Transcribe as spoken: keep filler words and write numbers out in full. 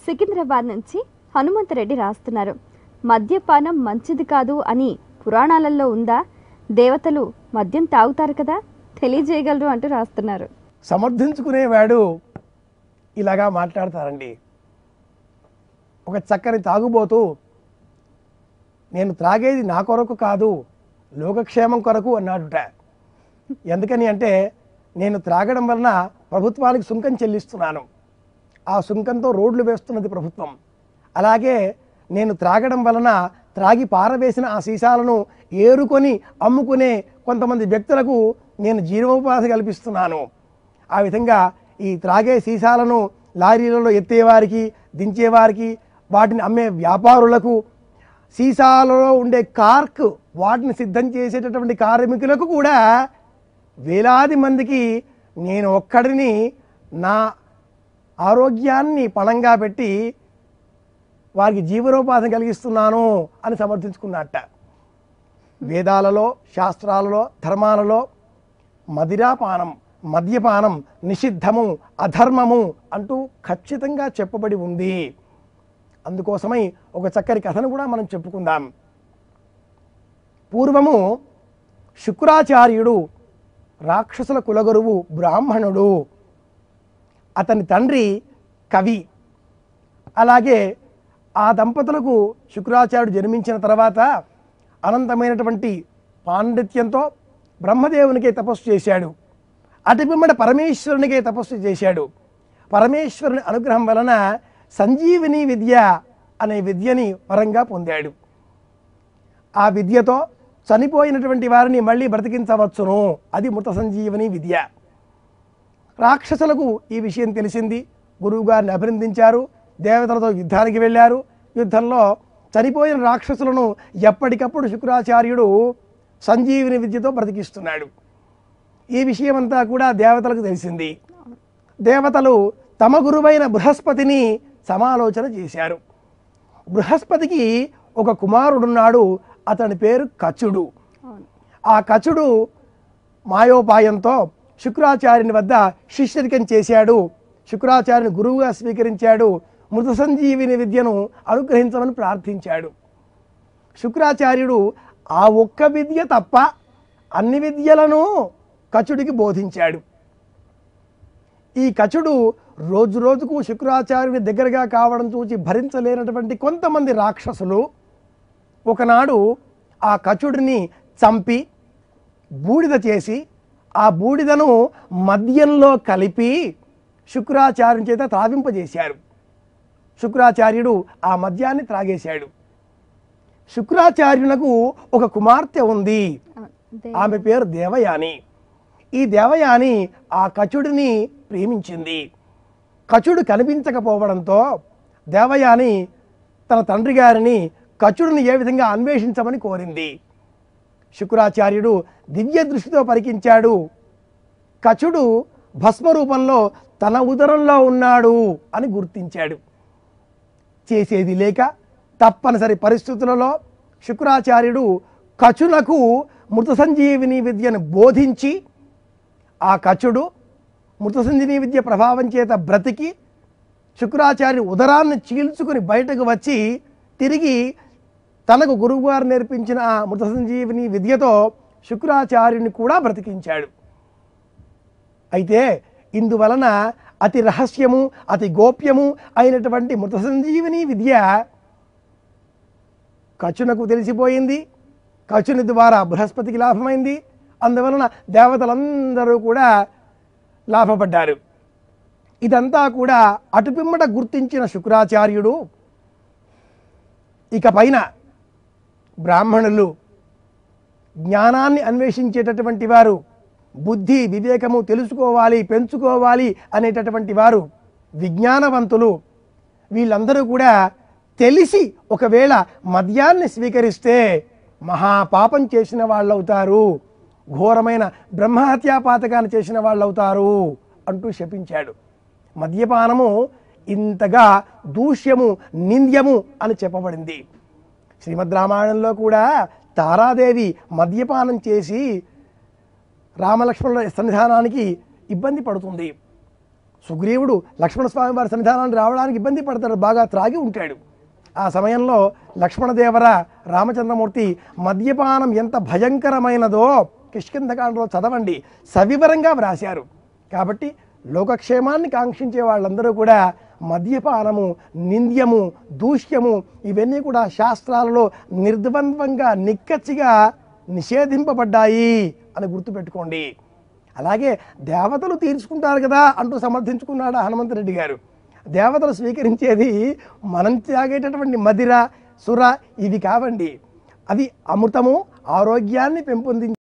సికింద్రాబాద్ నుంచి హనుమంతరెడ్డి రాస్తున్నారు. మద్యపానం మంచిది కాదు అని పురాణాలలో ఉందా? దేవతలు మద్యం తాగుతారు కదా, తెలియజేయగలరు అంటూ రాస్తున్నారు. సమర్థించుకునేవాడు ఇలాగా మాట్లాడతారండి. ఒక చక్కని తాగుబోతూ నేను త్రాగేది నా కొరకు కాదు లోకక్షేమం కొరకు అన్నాడుట. ఎందుకని అంటే నేను త్రాగడం వలన ప్రభుత్వానికి సుంకం చెల్లిస్తున్నాను, ఆ సుంకంతో రోడ్లు వేస్తున్నది ప్రభుత్వం. అలాగే నేను త్రాగడం వలన త్రాగి పారవేసిన ఆ సీసాలను ఏరుకొని అమ్ముకునే కొంతమంది వ్యక్తులకు నేను జీవనోపాధి కల్పిస్తున్నాను. ఆ విధంగా ఈ త్రాగే సీసాలను లారీలలో ఎత్తేవారికి, దించేవారికి, వాటిని అమ్మే వ్యాపారులకు, సీసాలలో ఉండే కార్క్ వాటిని సిద్ధం చేసేటటువంటి కార్మికులకు కూడా వేలాది మందికి నేను ఒక్కడిని నా ఆరోగ్యాన్ని పణంగా పెట్టి వారికి జీవనోపాధిని కలిగిస్తున్నాను అని సమర్థించుకున్నట్ట. వేదాలలో, శాస్త్రాలలో, ధర్మాలలో మదిరాపానం, మద్యపానం నిషిద్ధము, అధర్మము అంటూ ఖచ్చితంగా చెప్పబడి ఉంది. అందుకోసమై ఒక చక్కని కథను కూడా మనం చెప్పుకుందాం. పూర్వము శుక్రాచార్యుడు రాక్షసుల కులగురువు బ్రాహ్మణుడు. అతని తండ్రి కవి. అలాగే ఆ దంపతులకు శుక్రాచార్యుడు జన్మించిన తర్వాత అనంతమైనటువంటి పాండిత్యంతో బ్రహ్మదేవునికే తపస్సు చేశాడు. అటు పిమ్మట పరమేశ్వరునికే తపస్సు చేశాడు. పరమేశ్వరుని అనుగ్రహం వలన సంజీవిని విద్య అనే విద్యని వరంగా పొందాడు. ఆ విద్యతో చనిపోయినటువంటి వారిని మళ్ళీ బ్రతికించవచ్చును, అది మృత సంజీవని విద్య. రాక్షసులకు ఈ విషయం తెలిసింది. గురువు గారిని అభినందించారు, దేవతలతో యుద్ధానికి వెళ్ళారు. యుద్ధంలో చనిపోయిన రాక్షసులను ఎప్పటికప్పుడు శుక్రాచార్యుడు సంజీవిని విద్యతో బ్రతికిస్తున్నాడు. ఈ విషయమంతా కూడా దేవతలకు తెలిసింది. దేవతలు తమ గురువైన బృహస్పతిని సమాలోచన చేశారు. బృహస్పతికి ఒక కుమారుడున్నాడు, అతని పేరు కచుడు. ఆ కచుడు మాయోపాయంతో శుక్రాచార్యుని వద్ద శిష్యరికం చేశాడు. శుక్రాచార్యుని గురువుగా స్వీకరించాడు. మృత సంజీవిని విద్యను అనుగ్రహించమని ప్రార్థించాడు. శుక్రాచార్యుడు ఆ ఒక్క విద్య తప్ప అన్ని విద్యలను కచుడికి బోధించాడు. ఈ కచుడు రోజు రోజుకు శుక్రాచార్యుని దగ్గరగా కావడం చూసి భరించలేనటువంటి కొంతమంది రాక్షసులు ఒకనాడు ఆ కచుడిని చంపి బూడిద చేసి ఆ బూడిదను మద్యంలో కలిపి శుక్రాచార్యుని చేత త్రావింపజేశారు. శుక్రాచార్యుడు ఆ మద్యాన్ని త్రాగేశాడు. శుక్రాచార్యునకు ఒక కుమార్తె ఉంది, ఆమె పేరు దేవయాని. ఈ దేవయాని ఆ కచుడిని ప్రేమించింది. కచుడు కనిపించకపోవడంతో దేవయాని తన తండ్రి గారిని కచుడిని ఏ విధంగా అన్వేషించమని కోరింది. శుక్రాచార్యుడు దివ్య దృష్టితో పరికించాడు. కచుడు భస్మరూపంలో తన ఉదరంలో ఉన్నాడు అని గుర్తించాడు. చేసేది లేక తప్పనిసరి పరిస్థితులలో శుక్రాచార్యుడు కచునకు మృత సంజీవిని విద్యను బోధించి ఆ కచుడు మృత సంజీవిని విద్య ప్రభావం చేత బ్రతికి శుక్రాచార్యుడు ఉదరాన్ని చీల్చుకుని బయటకు వచ్చి తిరిగి తనకు గురువుగారు నేర్పించిన ఆ మృత సంజీవిని విద్యతో శుక్రాచార్యుని కూడా బ్రతికించాడు. అయితే ఇందువలన అతి రహస్యము, అతి గోప్యము అయినటువంటి మృత సంజీవిని విద్య కచునకు తెలిసిపోయింది. కచుని ద్వారా బృహస్పతికి లాభమైంది. అందువలన దేవతలందరూ కూడా లాభపడ్డారు. ఇదంతా కూడా అటుపిమ్మట గుర్తించిన శుక్రాచార్యుడు ఇక పైన బ్రాహ్మణులు, జ్ఞానాన్ని అన్వేషించేటటువంటి వారు, బుద్ధి వివేకము తెలుసుకోవాలి, పెంచుకోవాలి అనేటటువంటి వారు, విజ్ఞానవంతులు, వీళ్ళందరూ కూడా తెలిసి ఒకవేళ మద్యాన్ని స్వీకరిస్తే మహాపాపం చేసిన వాళ్ళు అవుతారు, ఘోరమైన బ్రహ్మహత్యా పాతకాన్ని చేసిన వాళ్ళు అవుతారు అంటూ శపించాడు. మద్యపానము ఇంతగా దూష్యము, నింద్యము అని చెప్పబడింది. శ్రీమద్ రామాయణంలో కూడా తారాదేవి మద్యపానం చేసి రామలక్ష్మణుల సన్నిధానానికి ఇబ్బంది పడుతుంది. సుగ్రీవుడు లక్ష్మణస్వామి వారి సన్నిధానానికి రావడానికి ఇబ్బంది పడతాడు, బాగా త్రాగి ఉంటాడు. ఆ సమయంలో లక్ష్మణదేవర రామచంద్రమూర్తి మద్యపానం ఎంత భయంకరమైనదో కిష్కింధకాండలో చదవండి, సవివరంగా వ్రాశారు. కాబట్టి లోకక్షేమాన్ని కాంక్షించే వాళ్ళందరూ కూడా మద్యపానము నింద్యము దూష్యము ఇవన్నీ కూడా శాస్త్రాలలో నిర్ద్వంద్వంగా నిక్కచ్చిగా నిషేధింపబడ్డాయి అని గుర్తుపెట్టుకోండి. అలాగే దేవతలు తీర్చుకుంటారు కదా అంటూ సమర్థించుకున్నాడు హనుమంతరెడ్డి గారు. దేవతలు స్వీకరించేది మనం తాగేటటువంటి మదిర సుర ఇవి కావండి, అవి అమృతము, ఆరోగ్యాన్ని పెంపొందించే